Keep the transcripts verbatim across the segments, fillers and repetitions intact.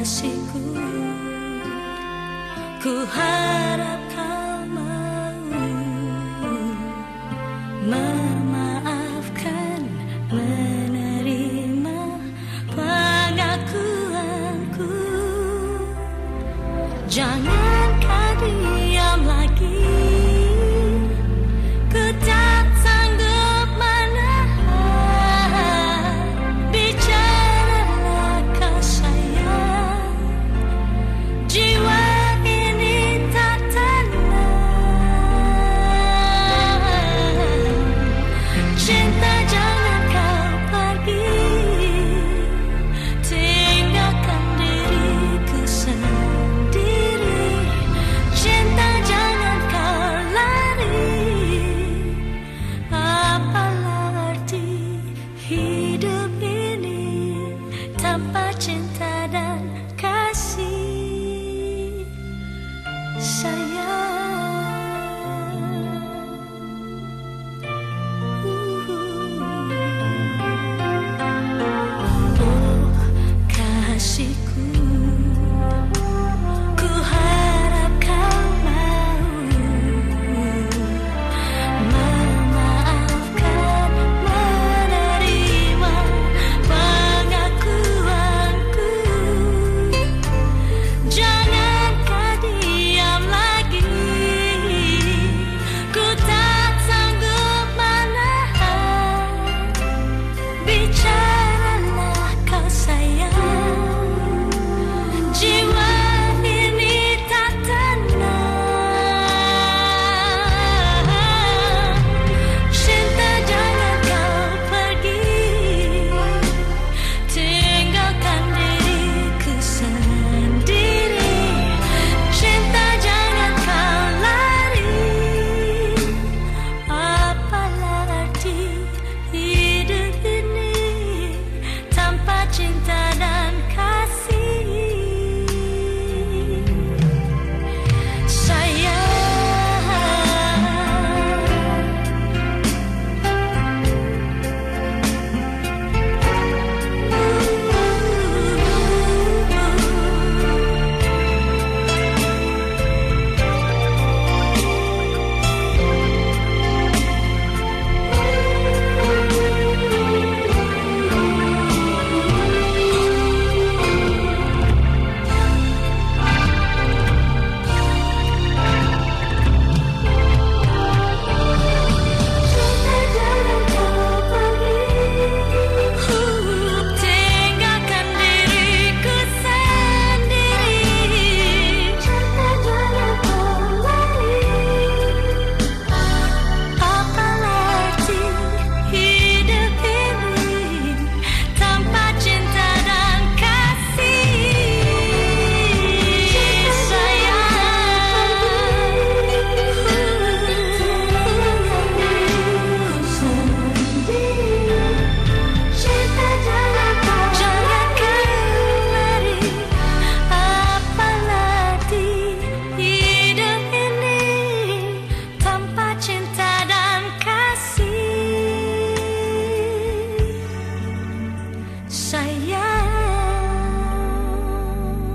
kasihku, ku harap kau mau memaafkan, menerima pengakuanku. Jangan kau diam lagi, ku tak sanggup menahan. Bicaralah kau sayang, jiwa ini tak tenang. Cinta jangan kau pergi, tinggalkan diriku sendiri. Cinta jangan kau lari, apalah arti hidup ini tanpa cinta dan kasih sayang. Oh kasihku, ku harap kau mau memaafkan, menerima pengakuanku. Jangan kau diam lagi, ku tak sanggup menahan. Bicaralah kau sayang, jiwa ini tak tenang. Cinta jangan kau pergi, tinggalkan diriku sendiri. Cinta jangan kau lari, apalah arti hidup ini tanpa cinta dan kasih sayang. Tinggalkan diriku sendiri. Cinta jangan kau lari, apalah arti hidup ini tanpa cinta dan kasih sayang. Cinta jangan kau lari, apalah arti hidup ini tanpa cinta dan kasih sayang.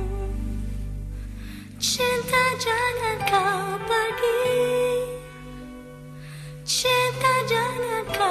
Cinta jangan kau pergi, cinta jangan kau